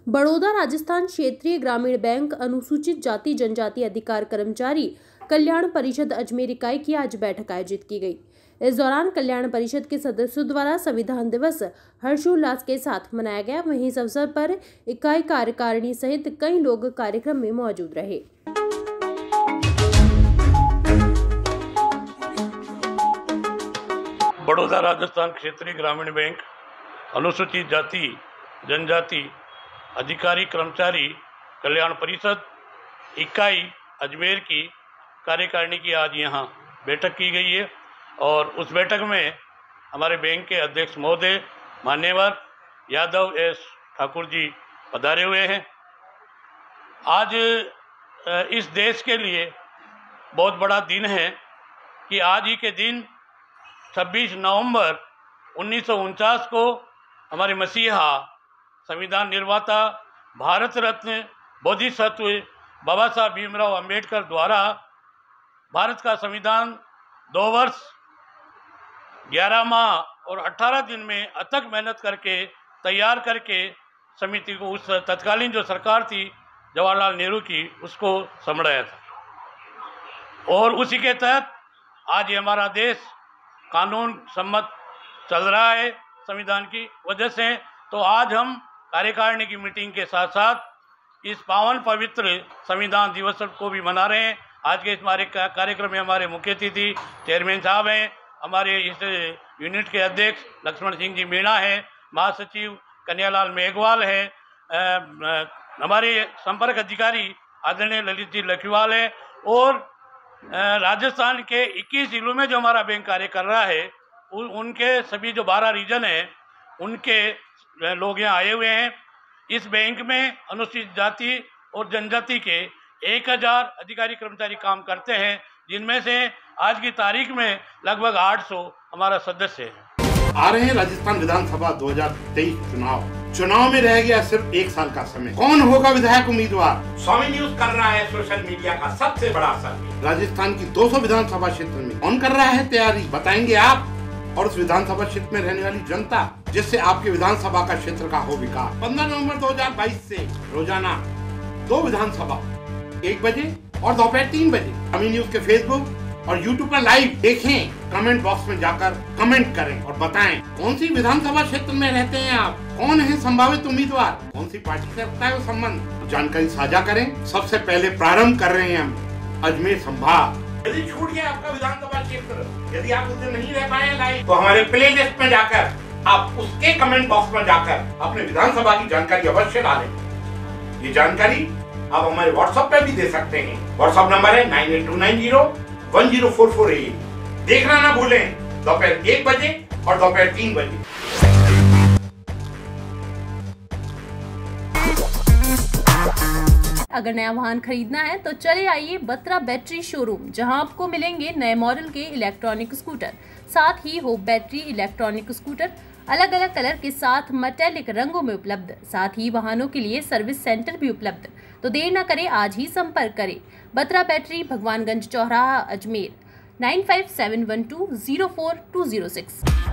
बड़ौदा राजस्थान क्षेत्रीय ग्रामीण बैंक अनुसूचित जाति जनजाति अधिकार कर्मचारी कल्याण परिषद अजमेर इकाई की आज बैठक आयोजित की गई। इस दौरान कल्याण परिषद के सदस्यों द्वारा संविधान दिवस हर्षोल्लास के साथ मनाया गया। वहीं इस अवसर पर इकाई कार्यकारिणी सहित कई लोग कार्यक्रम में मौजूद रहे। बड़ौदा राजस्थान क्षेत्रीय ग्रामीण बैंक अनुसूचित जाति जनजाति अधिकारी कर्मचारी कल्याण परिषद इकाई अजमेर की कार्यकारिणी की आज यहाँ बैठक की गई है और उस बैठक में हमारे बैंक के अध्यक्ष महोदय मान्यवर यादव एस ठाकुर जी पधारे हुए हैं। आज इस देश के लिए बहुत बड़ा दिन है कि आज ही के दिन 26 नवंबर 1949 को हमारे मसीहा संविधान निर्माता भारत रत्न बोधिसत्व बाबा साहब भीमराव अंबेडकर द्वारा भारत का संविधान 2 वर्ष 11 माह और 18 दिन में अथक मेहनत करके तैयार करके समिति को उस तत्कालीन जो सरकार थी जवाहरलाल नेहरू की उसको संभाला था और उसी के तहत आज ये हमारा देश कानून सम्मत चल रहा है संविधान की वजह से। तो आज हम कार्यकारिणी की मीटिंग के साथ साथ इस पावन पवित्र संविधान दिवस को भी मना रहे हैं। आज के इस हमारे कार्यक्रम में हमारे मुख्य अतिथि चेयरमैन साहब हैं, हमारे इस यूनिट के अध्यक्ष लक्ष्मण सिंह जी मीणा हैं, महासचिव कन्हैयालाल मेघवाल हैं, हमारे संपर्क अधिकारी आदरणीय ललित जी लखीवाल हैं और राजस्थान के 21 जिलों में जो हमारा बैंक कार्य कर रहा है उनके सभी जो 12 रीजन हैं उनके लोग यहाँ आए हुए हैं। इस बैंक में अनुसूचित जाति और जनजाति के 1000 अधिकारी कर्मचारी काम करते हैं, जिनमें से आज की तारीख में लगभग 800 हमारा सदस्य है। आ रहे हैं राजस्थान विधानसभा 2023 चुनाव में रह गया सिर्फ 1 साल का समय। कौन होगा विधायक उम्मीदवार? स्वामी न्यूज कर रहा है सोशल मीडिया का सबसे बड़ा सर्वे। राजस्थान की 200 विधानसभा क्षेत्र में कौन कर रहा है तैयारी, बताएंगे आप और उस विधानसभा क्षेत्र में रहने वाली जनता, जिससे आपके विधानसभा का क्षेत्र का हो विकास। 15 नवंबर 2022 से रोजाना 2 विधानसभा 1 बजे और दोपहर 3 बजे स्वामी न्यूज के फेसबुक और यूट्यूब पर लाइव देखें। कमेंट बॉक्स में जाकर कमेंट करें और बताएं कौन सी विधानसभा क्षेत्र में रहते हैं आप, कौन है संभावित उम्मीदवार, कौन सी पार्टी से रखता है वो संबंध, जानकारी साझा करें। सबसे पहले प्रारंभ कर रहे हैं हम अजमेर संभाग। यदि छूट गया आपका विधानसभा क्षेत्र, यदि आप उससे नहीं रह पाए लाइव, तो हमारे प्ले लिस्ट में जाकर आप उसके कमेंट बॉक्स में जाकर अपने विधानसभा की जानकारी अवश्य डालें। ये जानकारी आप हमारे व्हाट्सएप पे भी दे सकते हैं। व्हाट्सएप नंबर है 9829010448। देखना ना भूलें दोपहर 1 बजे और दोपहर 3 बजे। अगर नया वाहन खरीदना है तो चले आइए बत्रा बैटरी शोरूम, जहां आपको मिलेंगे नए मॉडल के इलेक्ट्रॉनिक स्कूटर, साथ ही हो बैटरी इलेक्ट्रॉनिक स्कूटर अलग अलग कलर के साथ मेटेलिक रंगों में उपलब्ध। साथ ही वाहनों के लिए सर्विस सेंटर भी उपलब्ध। तो देर न करें, आज ही संपर्क करें। बत्रा बैटरी, भगवानगंज चौराहा, अजमेर 9571204206।